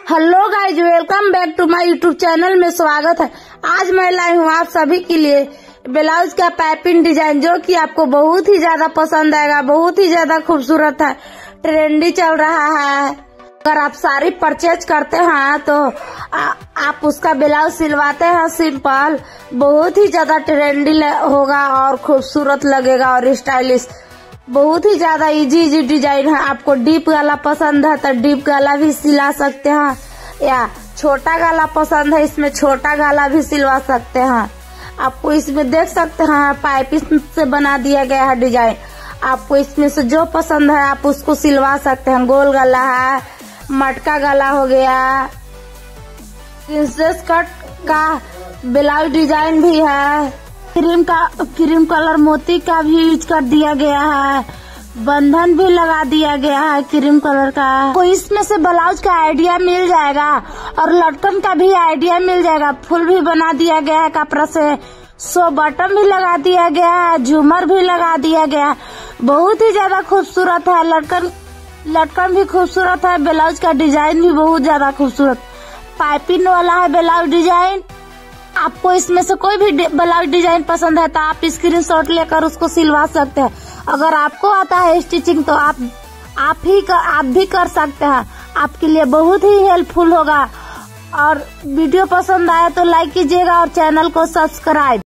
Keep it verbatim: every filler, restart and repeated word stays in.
Hello guys, welcome back to my YouTube channel में स्वागत है। आज मैं लाई हूँ आप सभी के लिए ब्लाउज का पाइपिंग डिजाइन, जो कि आपको बहुत ही ज्यादा पसंद आएगा। बहुत ही ज्यादा खूबसूरत है, ट्रेंडी चल रहा है। अगर आप साड़ी परचेज करते हैं तो आ, आप उसका ब्लाउज सिलवाते हैं सिंपल, बहुत ही ज्यादा ट्रेंडी होगा और खूबसूरत लगेगा और स्टाइलिश। बहुत ही ज्यादा इजी इजी डिजाइन है। आपको डीप गला पसंद है तो डीप गला भी सिला सकते हैं, या छोटा गला पसंद है इसमें छोटा गला भी सिलवा सकते हैं। आपको इसमें देख सकते हैं पाइपिंग से बना दिया गया है डिजाइन। आपको इसमें से जो पसंद है आप उसको सिलवा सकते हैं। गोल गला है, मटका गला हो गया, प्रिंसेस कट का ब्लाउज डिजाइन भी है। क्रीम का क्रीम कलर मोती का भी यूज कर दिया गया है। बंधन भी लगा दिया गया है क्रीम कलर का। तो इसमें से ब्लाउज का आइडिया मिल जाएगा और लटकन का भी आइडिया मिल जाएगा। फूल भी बना दिया गया है कपड़ा से, सो बटन भी लगा दिया गया है, झूमर भी लगा दिया गया है। बहुत ही ज्यादा खूबसूरत है। लटकन लटकन भी खूबसूरत है। ब्लाउज का डिजाइन भी बहुत ज्यादा खूबसूरत पाइपिंग वाला है ब्लाउज डिजाइन। आपको इसमें से कोई भी ब्लाउज डिजाइन पसंद है तो आप स्क्रीनशॉट लेकर उसको सिलवा सकते हैं। अगर आपको आता है स्टिचिंग तो आप आप ही कर, आप भी कर सकते हैं। आपके लिए बहुत ही हेल्पफुल होगा। और वीडियो पसंद आए तो लाइक कीजिएगा और चैनल को सब्सक्राइब